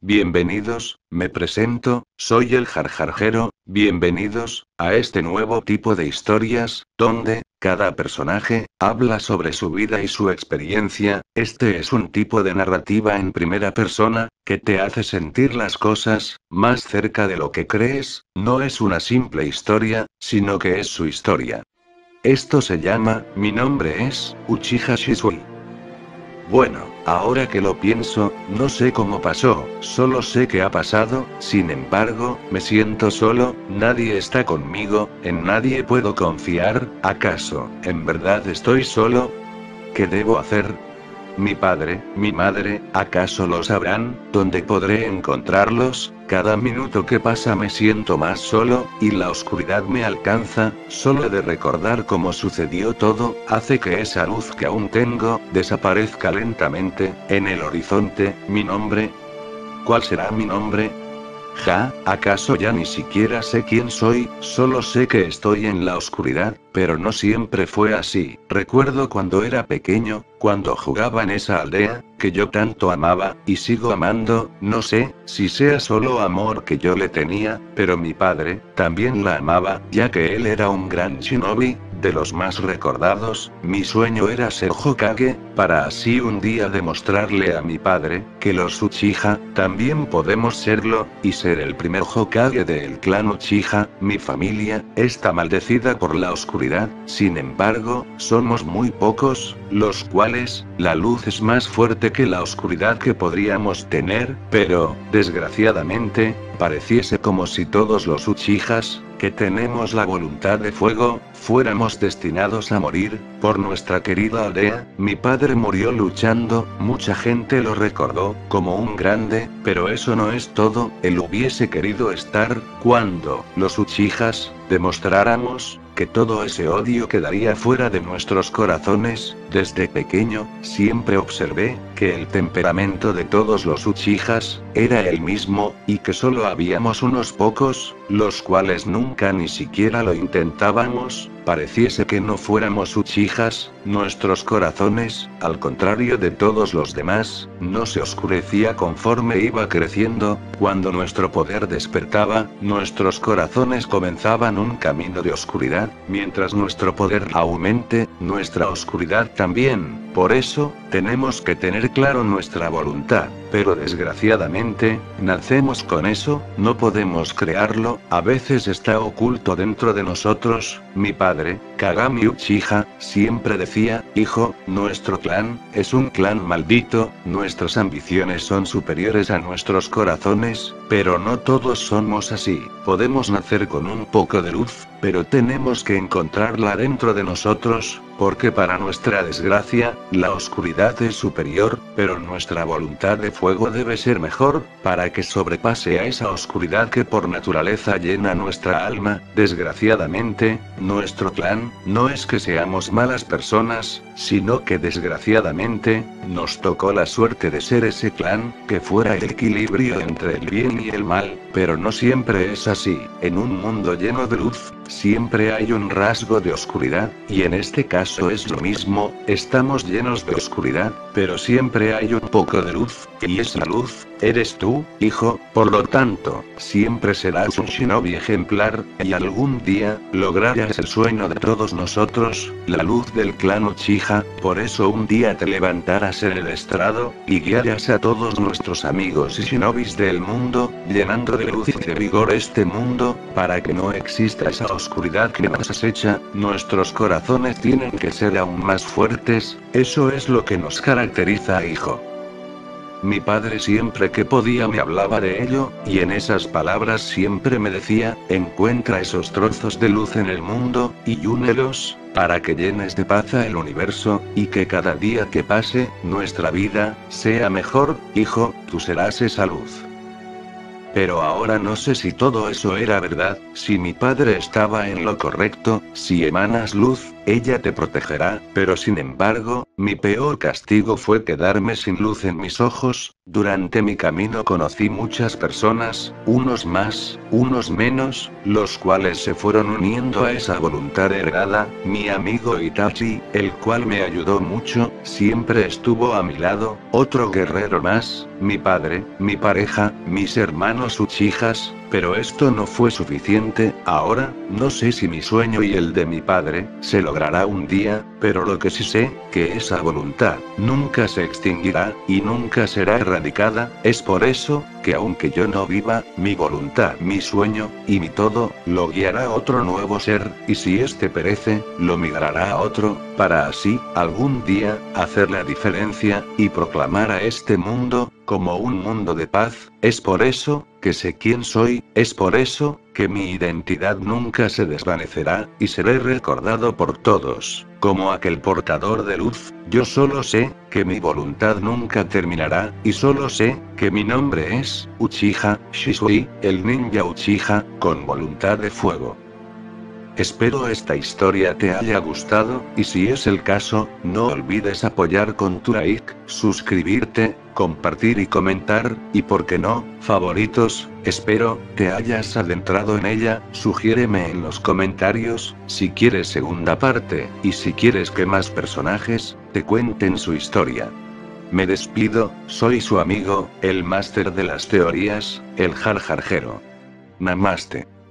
Bienvenidos, me presento, soy el Jarjarjero, bienvenidos a este nuevo tipo de historias, donde cada personaje habla sobre su vida y su experiencia. Este es un tipo de narrativa en primera persona, que te hace sentir las cosas más cerca de lo que crees. No es una simple historia, sino que es su historia. Esto se llama, mi nombre es Uchiha Shisui. Bueno, ahora que lo pienso, no sé cómo pasó, solo sé que ha pasado. Sin embargo, me siento solo, nadie está conmigo, en nadie puedo confiar. ¿Acaso, en verdad estoy solo? ¿Qué debo hacer? Mi padre, mi madre, ¿acaso lo sabrán? ¿Dónde podré encontrarlos? Cada minuto que pasa me siento más solo, y la oscuridad me alcanza. Solo de recordar cómo sucedió todo, hace que esa luz que aún tengo, desaparezca lentamente. En el horizonte, mi nombre. ¿Cuál será mi nombre? ¿Acaso ya ni siquiera sé quién soy? Solo sé que estoy en la oscuridad, pero no siempre fue así. Recuerdo cuando era pequeño, cuando jugaba en esa aldea, que yo tanto amaba, y sigo amando. No sé si sea solo amor que yo le tenía, pero mi padre también la amaba, ya que él era un gran shinobi, de los más recordados. Mi sueño era ser Hokage, para así un día demostrarle a mi padre, que los Uchiha, también podemos serlo, y ser el primer Hokage del clan Uchiha. Mi familia, está maldecida por la oscuridad, sin embargo, somos muy pocos, los cuales, la luz es más fuerte que la oscuridad que podríamos tener, pero, desgraciadamente, pareciese como si todos los Uchihas, que tenemos la voluntad de fuego, fuéramos destinados a morir, por nuestra querida aldea. Mi padre murió luchando, mucha gente lo recordó, como un grande, pero eso no es todo. Él hubiese querido estar, cuando, los Uchihas, demostráramos, que todo ese odio quedaría fuera de nuestros corazones. Desde pequeño, siempre observé, que el temperamento de todos los Uchihas, era el mismo, y que solo habíamos unos pocos, los cuales nunca ni siquiera lo intentábamos. Pareciese que no fuéramos Uchihas, nuestros corazones, al contrario de todos los demás, no se oscurecía conforme iba creciendo. Cuando nuestro poder despertaba, nuestros corazones comenzaban un camino de oscuridad. Mientras nuestro poder aumente, nuestra oscuridad también. Por eso, tenemos que tener claro nuestra voluntad. Pero desgraciadamente, nacemos con eso, no podemos crearlo, a veces está oculto dentro de nosotros. Mi padre, Kagami Uchiha, siempre decía, hijo, nuestro clan, es un clan maldito, nuestras ambiciones son superiores a nuestros corazones, pero no todos somos así. Podemos nacer con un poco de luz, pero tenemos que encontrarla dentro de nosotros, porque para nuestra desgracia, la oscuridad es superior, pero nuestra voluntad de fuego debe ser mejor, para que sobrepase a esa oscuridad que por naturaleza llena nuestra alma. Desgraciadamente, nuestro clan, no es que seamos malas personas, sino que desgraciadamente, nos tocó la suerte de ser ese clan, que fuera el equilibrio entre el bien y el mal, pero no siempre es así. En un mundo lleno de luz, siempre hay un rasgo de oscuridad, y en este caso es lo mismo, estamos llenos de oscuridad, pero siempre hay un poco de luz, y esa luz, eres tú, hijo. Por lo tanto, siempre serás un shinobi ejemplar, y algún día, lograrás el sueño de todos nosotros, la luz del clan Uchiha. Por eso un día te levantarás en el estrado, y guiarás a todos nuestros amigos y shinobis del mundo, llenando de luz y de vigor este mundo, para que no exista esa oscuridad que nos acecha. Nuestros corazones tienen que ser aún más fuertes, eso es lo que nos caracteriza, hijo. Mi padre siempre que podía me hablaba de ello, y en esas palabras siempre me decía, encuentra esos trozos de luz en el mundo, y únelos, para que llenes de paz el universo, y que cada día que pase, nuestra vida, sea mejor. Hijo, tú serás esa luz. Pero ahora no sé si todo eso era verdad, si mi padre estaba en lo correcto. Si emanas luz, ella te protegerá, pero sin embargo, mi peor castigo fue quedarme sin luz en mis ojos, Durante mi camino conocí muchas personas, unos más, unos menos, los cuales se fueron uniendo a esa voluntad heredada. Mi amigo Itachi, el cual me ayudó mucho, siempre estuvo a mi lado, otro guerrero más, mi padre, mi pareja, mis hermanos Uchihas, pero esto no fue suficiente. Ahora, no sé si mi sueño y el de mi padre, se logrará un día, pero lo que sí sé, que esa voluntad, nunca se extinguirá, y nunca será erradicada. Es por eso, que aunque yo no viva, mi voluntad, mi sueño, y mi todo, lo guiará otro nuevo ser, y si este perece, lo migrará a otro, para así, algún día, hacer la diferencia, y proclamar a este mundo, como un mundo de paz. Es por eso, que sé quién soy, es por eso, que mi identidad nunca se desvanecerá, y seré recordado por todos, como aquel portador de luz. Yo solo sé, que mi voluntad nunca terminará, y solo sé, que mi nombre es, Uchiha Shisui, el ninja Uchiha, con voluntad de fuego. Espero esta historia te haya gustado, y si es el caso, no olvides apoyar con tu like, suscribirte, compartir y comentar, y por qué no, favoritos. Espero te hayas adentrado en ella. Sugiéreme en los comentarios, si quieres segunda parte, y si quieres que más personajes, te cuenten su historia. Me despido, soy su amigo, el máster de las teorías, el Jar Jarjero. Namaste.